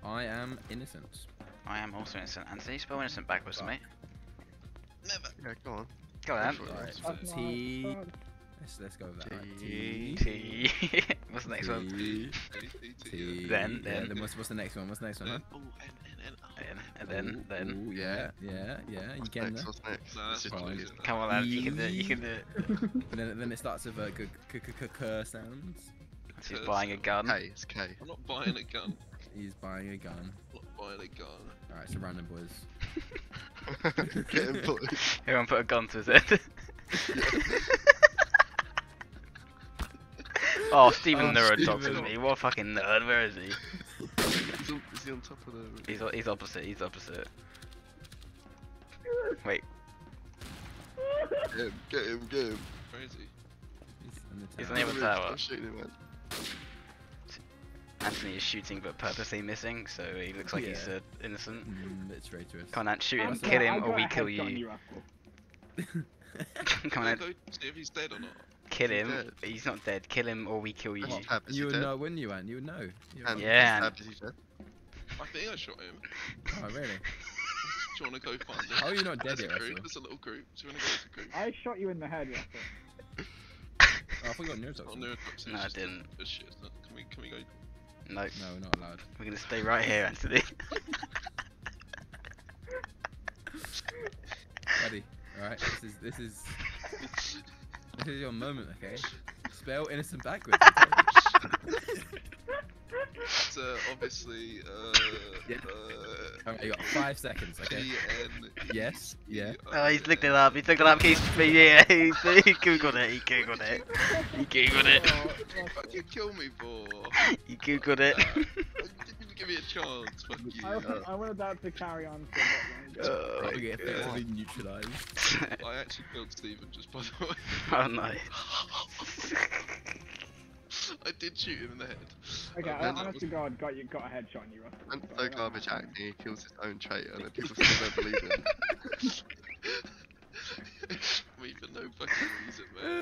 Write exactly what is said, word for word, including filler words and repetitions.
I am innocent. I am also innocent. Anthony, spell innocent backwards to me. Never. Yeah, go on. Go on. Alright, so That's T. my- Let's let's go with that. Right. T. T. T. What's the next one? T. T. T. Then, Yeah, then. then what's what's the next one? What's the next one? Huh? Oh, N, N, N, oh. Then, and then, Ooh, then. ooh, yeah, yeah, yeah. You What's get next? there. What's next? No, that's This is fine. fine. Come on, lad. You can do it. You can do it. And then then it starts with uh, g g g g g sounds. He's buying a gun. K, it's K. I'm not buying a gun. He's buying a gun. I'm not buying a gun. Alright, so random boys. Get him, boys. Everyone put a gun to his head. Oh, Stephen Oh, Nerd Stephen. talks to me. What a fucking nerd. Where is he? Is he- is he on top of the... He's, he's opposite. He's opposite. Wait. Get him, get him, get him. Where is he? He's in the He's tower. on the other tower. I'm shooting him, man. Anthony is shooting but purposely missing, so he looks like he's Yeah. uh, innocent. Mm, bit traitorous. Come on, Ant, shoot him, I'm kill sorry, I him, or got we a kill headshot on you. Rascal. Come on, Can I Ant, go see if he's dead or not? kill Is he him. dead? He's not dead. Kill him, or we kill you. That's tab, is You he would dead? know, wouldn't you, Ant? You would know. You're And right. Yeah, is and- tab, is he dead? I think I shot him. Oh, really? Do you want to go find him? How are you not dead There's yet, a group. Russell? There's a little group. Do you want to go as a group? I shot you in the head, Rascal. Oh, I forgot neurotoxin. Oh, no, it's No, I just- didn't. it's shit, isn't it? Can we, can we go? No, No, we're not allowed. we're gonna stay right here, Anthony. Buddy, alright, this is, this is, this is your moment, okay? Spell innocent backwards. It's uh, obviously uh, Yeah. uh, Alright, you got five seconds, okay? T N E Yes, yeah. Oh, he's looked it up. He's looked it up. He's yeah. He's, he googled it. He googled it. He googled it. Oh, What you Rascal. fucking kill me for? He googled it. Uh, you didn't even give me a chance. Fuck you. I, wa- I wanted that to carry on for a bit longer. Oh, We get God. effectively neutralized. I actually killed Steven just by the way. Oh no. I did shoot him in the head. Okay, Uh, I and that honest to God, got you got a headshot on you, Rascal. And Sorry, so I- garbage acting, he kills his own traitor, and then people still don't believe him. Me for no fucking reason, man.